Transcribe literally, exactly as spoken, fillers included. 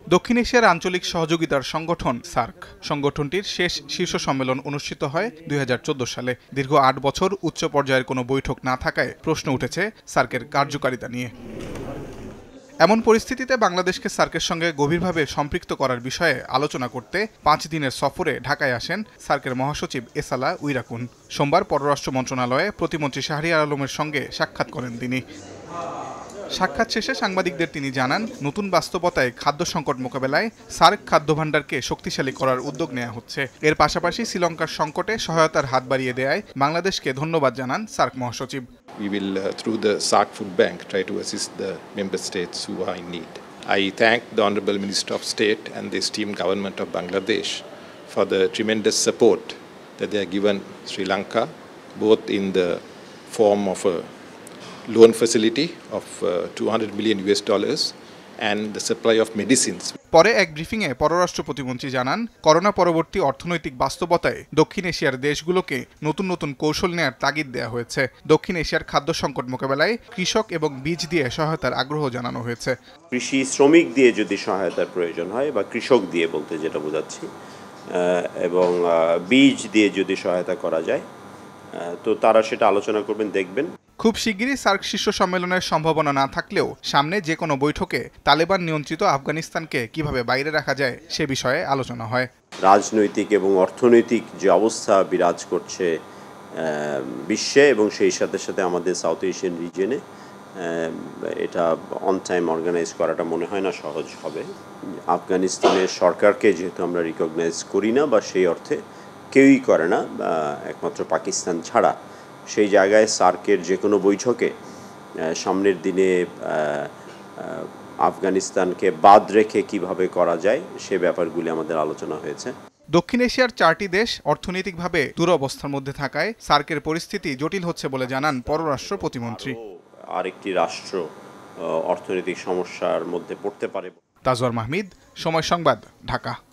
দক্ষিণ এশিয়ার আঞ্চলিক সহযোগিতার সংগঠন সার্ক সংগঠনটির শেষ শীর্ষ সম্মেলন অনুষ্ঠিত হয় দুই হাজার চোদ্দ সালে। দীর্ঘ আট বছর উচ্চ পর্যায়ের কোনো বৈঠক না থাকায় প্রশ্ন উঠেছে সার্কের কার্যকারিতা নিয়ে। এমন পরিস্থিতিতে বাংলাদেশকে সার্কের সঙ্গে গভীরভাবে সম্পৃক্ত করার বিষয়ে আলোচনা করতে পাঁচ দিনের সফরে ঢাকায় আসেন সার্কের মহাসচিব এসালা উইরাকুন। সোমবার পররাষ্ট্র মন্ত্রণালয়ে প্রতিমন্ত্রী শাহরিয়ার আলমের সঙ্গে সাক্ষাৎ করেন তিনি। সাক্ষাৎ শেষে সাংবাদিকদের তিনি জানান, নতুন বাস্তবতায় খাদ্য সংকট মোকাবেলায় সার্ক খাদ্য ভাণ্ডারকে শক্তিশালী করার উদ্যোগ নেওয়া হচ্ছে। এর পাশাপাশি শ্রীলঙ্কার সংকটে সহায়তার হাত বাড়িয়ে দেয়ায় বাংলাদেশকে ধন্যবাদ জানান সার্ক মহাসচিব। We will, uh, through the SAARC Food Bank, try to assist the member states who are in need. I thank the Honourable Minister of State and the esteemed government of Bangladesh for the tremendous support that they have given Sri Lanka, both in the form of a loan facility of uh, two hundred million U S dollars and the supply of medicines. পরে এক ব্রিফিংয়ে পররাষ্ট্র প্রতিমন্ত্রী জানান, corona পরবর্তী অর্থনৈতিক বাস্তবতায় দক্ষিণ এশিয়ার দেশগুলোকে নতুন নতুন কৌশল নেয়ার তাগিদ দেওয়া হয়েছে। দক্ষিণ এশিয়ার খাদ্য সংকট মোকাবেলায় কৃষক এবং বীজ দিয়ে সহায়তার আগ্রহ জানানো হয়েছে। কৃষি শ্রমিক দিয়ে যদি সহায়তার প্রয়োজন হয় বা কৃষক দিয়ে বলতে যেটা বোঝাচ্ছি, এবং বীজ দিয়ে যদি সহায়তা করা যায় তো তারা সেটা আলোচনা করবেন, দেখবেন। খুব শিগগিরই সার্ক শীর্ষ সম্মেলনের সম্ভাবনা না থাকলেও সামনে যে কোনো বৈঠকে তালেবান নিয়ন্ত্রিত আফগানিস্তানকে কিভাবে বাইরে রাখা যায় সে বিষয়ে আলোচনা হয়। রাজনৈতিক এবং অর্থনৈতিক যে অবস্থা বিরাজ করছে বিশ্বে এবং সেই সাথে সাথে আমাদের সাউথ এশিয়ান রিজিয়নে, এটা অন টাইম অর্গানাইজ করাটা মনে হয় না সহজ হবে। আফগানিস্তানের সরকারকে যেহেতু আমরা রিকগনাইজ করি না বা সেই অর্থে কেউই করে না একমাত্র পাকিস্তান ছাড়া, সেই জায়গায় সার্কের যে কোনো বৈঠকে সামনের দিনে আফগানিস্তানকে বাদ রেখে কিভাবে করা যায় সে ব্যাপারগুলি আমাদের আলোচনা হয়েছে। দক্ষিণ এশিয়ার চারটি দেশ অর্থনৈতিকভাবে দুরবস্থার মধ্যে থাকায় সার্কের পরিস্থিতি জটিল হচ্ছে বলে জানান পররাষ্ট্র প্রতিমন্ত্রী। আরেকটি রাষ্ট্র অর্থনৈতিক সমস্যার মধ্যে পড়তে পারে। তাজওয়ার মাহমিদ, সময় সংবাদ, ঢাকা।